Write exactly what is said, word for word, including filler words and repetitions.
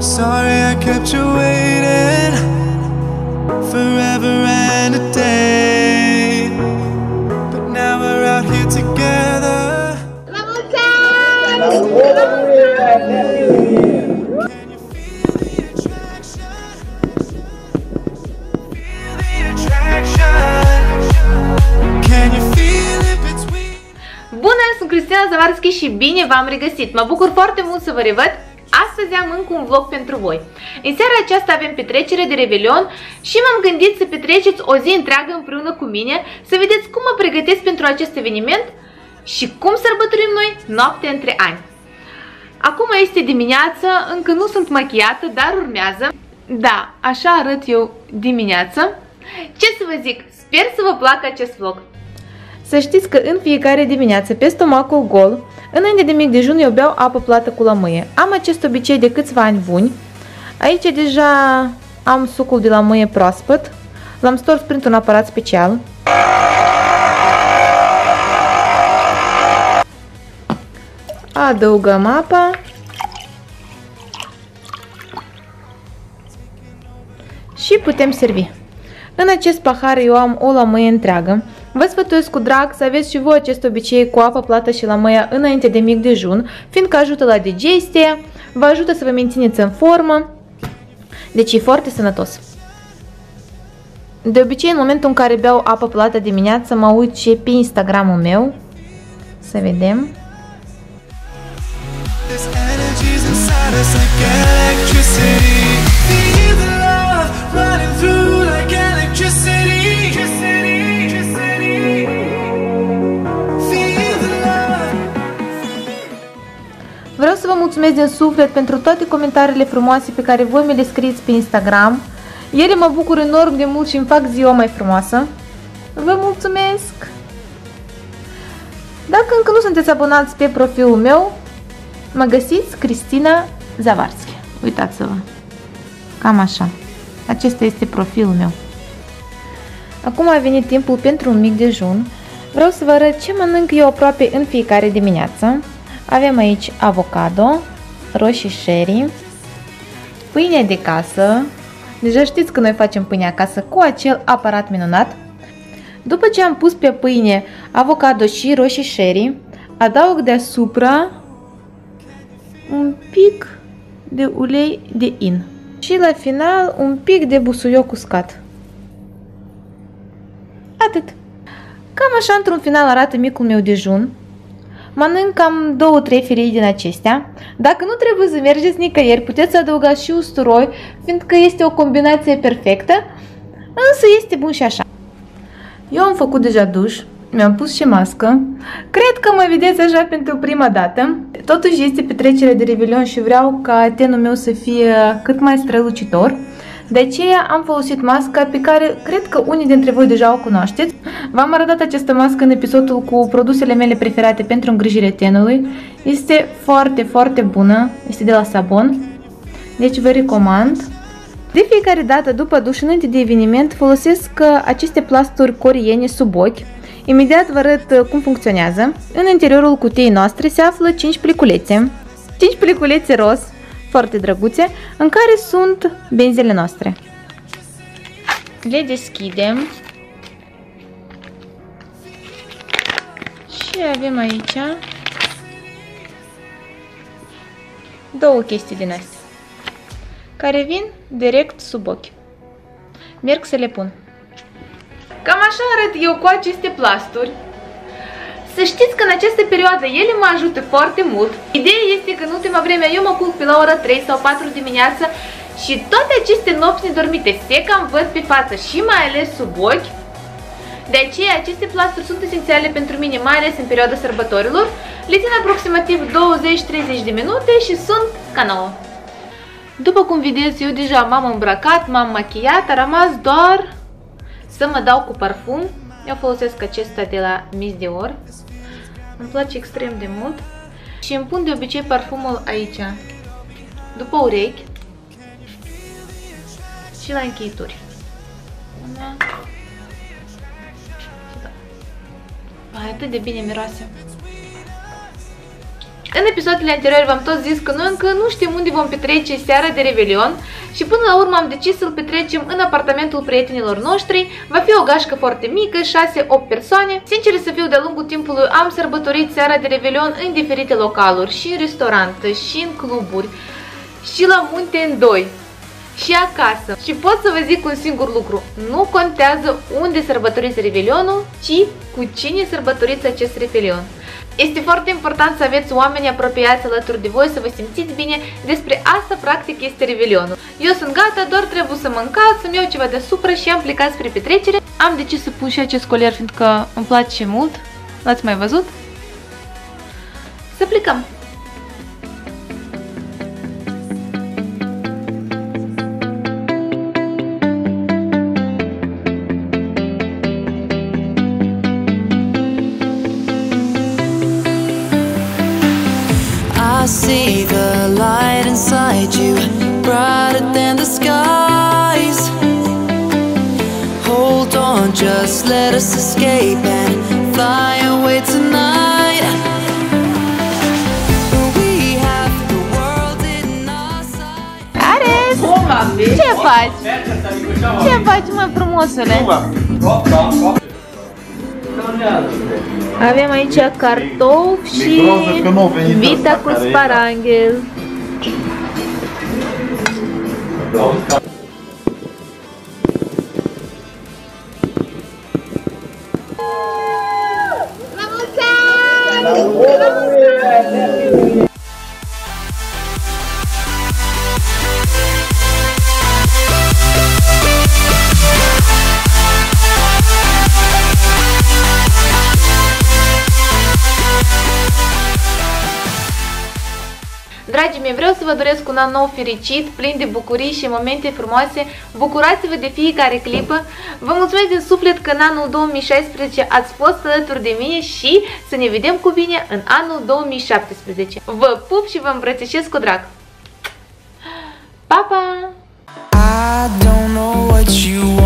Sorry I kept you waiting forever and a day, but now we're out here together. La mulți ani! Bună, sunt Cristina Zavarski și bine v-am regăsit! Mă bucur foarte mult să vă revăd! Astăzi am încă un vlog pentru voi. În seara aceasta avem petrecere de Revelion și m-am gândit să petreceți o zi întreagă împreună cu mine, să vedeți cum mă pregătesc pentru acest eveniment și cum sărbătorim noi noaptea între ani. Acum este dimineață, încă nu sunt machiată, dar urmează. Da, așa arăt eu dimineață. Ce să vă zic, sper să vă placă acest vlog. Să știți că în fiecare dimineață, pe stomacul gol, înainte de mic dejun, eu beau apă plată cu lămâie. Am acest obicei de câțiva ani buni. Aici deja am sucul de lămâie proaspăt. L-am stors printr-un aparat special. Adăugăm apa. Și putem servi. În acest pahar eu am o lămâie întreagă. Vă sfătuiesc cu drag să aveți și voi acest obicei cu apă plată și lămâia înainte de mic dejun, fiindcă ajută la digestie, vă ajută să vă mențineți în formă, deci e foarte sănătos. De obicei, în momentul în care beau apă plată dimineața, mă uit și pe Instagramul meu, să vedem. Vreau să vă mulțumesc din suflet pentru toate comentariile frumoase pe care voi mi le scrieți pe Instagram. Ele mă bucur enorm de mult și îmi fac ziua mai frumoasă. Vă mulțumesc! Dacă încă nu sunteți abonați pe profilul meu, mă găsiți Cristina Zavarski. Uitați-vă! Cam așa. Acesta este profilul meu. Acum a venit timpul pentru un mic dejun. Vreau să vă arăt ce mănânc eu aproape în fiecare dimineață. Avem aici avocado, roșii sherry, pâine de casă. Deja știți că noi facem pâine acasă cu acel aparat minunat. După ce am pus pe pâine avocado și roșii sherry, adaug deasupra un pic de ulei de in și la final un pic de busuioc uscat. Atât. Cam așa într-un final arată micul meu dejun. Mănânc cam două trei felii din acestea. Dacă nu trebuie să mergeți nicăieri, puteți adăuga și usturoi, fiindcă este o combinație perfectă, însă este bun și așa. Eu am făcut deja duș, mi-am pus și mască. Cred că mă vedeți așa pentru prima dată. Totuși este petrecere de Revelion și vreau ca tenul meu să fie cât mai strălucitor. De aceea am folosit masca pe care cred că unii dintre voi deja o cunoașteți. V-am arătat această mască în episodul cu produsele mele preferate pentru îngrijire tenului. Este foarte, foarte bună. Este de la Sabon. Deci vă recomand. De fiecare dată după duș, înainte de eveniment, folosesc aceste plasturi coriene sub ochi. Imediat vă arăt cum funcționează. În interiorul cutiei noastre se află cinci pliculețe. cinci pliculețe roz, foarte drăguțe, în care sunt benzile noastre. Le deschidem. Și avem aici două chestii din astea, care vin direct sub ochi. Merg să le pun. Cam așa arăt eu cu aceste plasturi. Să știți că în această perioadă ele mă ajută foarte mult. Ideea este că în ultima vreme eu mă culc pe la ora trei sau patru dimineața și toate aceste nopți nedormite se cam văd pe față și mai ales sub ochi. De aceea aceste plasturi sunt esențiale pentru mine, mai ales în perioada sărbătorilor. Le țin aproximativ douăzeci treizeci de minute și sunt ca nouă. După cum vedeți, eu deja m-am îmbrăcat, m-am machiat, a rămas doar să mă dau cu parfum. Eu folosesc acesta de la Miss Dior. Îmi place extrem de mult. Și îmi pun de obicei parfumul aici, după urechi și la încheituri. Una. Ai, atât de bine miroase. În episoadele anterioare v-am tot zis că noi încă nu știm unde vom petrece seara de Revelion și până la urmă am decis să-l petrecem în apartamentul prietenilor noștri. Va fi o gașcă foarte mică, șase opt persoane. Sincer să fiu, de-a lungul timpului am sărbătorit seara de Revelion în diferite localuri, și în restaurante, și în cluburi, și la munte în doi, și acasă. Și pot să vă zic un singur lucru: nu contează unde sărbătoriți Revelionul, ci cu cine sărbătoriți acest Revelion. Este foarte important să aveți oameni apropiați alături de voi, să vă simțiți bine. Despre asta practic este Revelionul. Eu sunt gata, doar trebuie să mă încalț, să-mi iau ceva deasupra și am plecat spre petrecere. Am decis să pun și acest colier fiindcă îmi place mult. L-ați mai văzut? Să plecăm! I see the light inside you, brighter than the skies. Hold on, just let us escape and fly away tonight. We have the world in our sight. Ares! Ce faci? Ce faci, mă, frumosule? Avem aici cartofi și vita cu sparanghel. La mulți ani! Dragii mei, vreau să vă doresc un an nou fericit, plin de bucurii și momente frumoase. Bucurați-vă de fiecare clipă. Vă mulțumesc din suflet că în anul două mii șaisprezece ați fost alături de mine și să ne vedem cu bine în anul două mii șaptesprezece. Vă pup și vă îmbrățișez cu drag. Pa, pa! I don't know what you